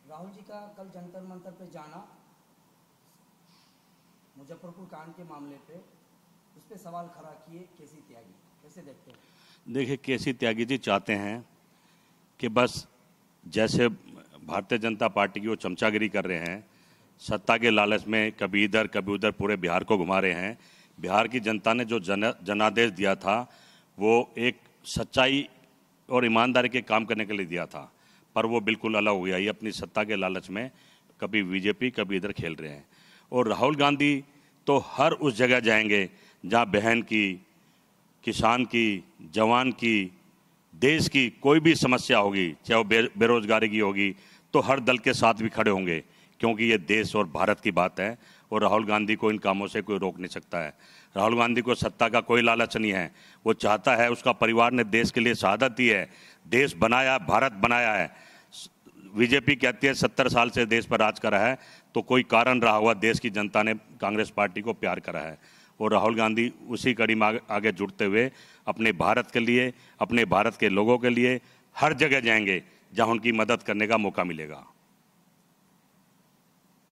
राहुल जी का कल जंतर मंतर पे जाना मुजफ्फरपुर कांड के मामले पे, उस पर सवाल खड़ा किए केसी त्यागी, कैसे देखते हैं? देखिए, केसी त्यागी जी चाहते हैं कि बस जैसे भारतीय जनता पार्टी की वो चमचागिरी कर रहे हैं, सत्ता के लालच में कभी इधर कभी उधर पूरे बिहार को घुमा रहे हैं। बिहार की जनता ने जो जनादेश दिया था वो एक सच्चाई और ईमानदारी के काम करने के लिए दिया था, पर वो बिल्कुल अलग हो गया। ये अपनी सत्ता के लालच में कभी बीजेपी कभी इधर खेल रहे हैं। और राहुल गांधी तो हर उस जगह जाएंगे जहां बहन की, किसान की, जवान की, देश की कोई भी समस्या होगी, चाहे वो बेरोजगारी की होगी, तो हर दल के साथ भी खड़े होंगे, क्योंकि ये देश और भारत की बात है और राहुल गांधी को इन कामों से कोई रोक नहीं सकता है। राहुल गांधी को सत्ता का कोई लालच नहीं है। वो चाहता है, उसका परिवार ने देश के लिए शहादत दी है, देश बनाया, भारत बनाया है। बीजेपी कहती है 70 साल से देश पर राज करा है, तो कोई कारण रहा हुआ देश की जनता ने कांग्रेस पार्टी को प्यार करा है। और राहुल गांधी उसी कड़ी में आगे जुड़ते हुए अपने भारत के लिए, अपने भारत के लोगों के लिए हर जगह जाएंगे जहां उनकी मदद करने का मौका मिलेगा।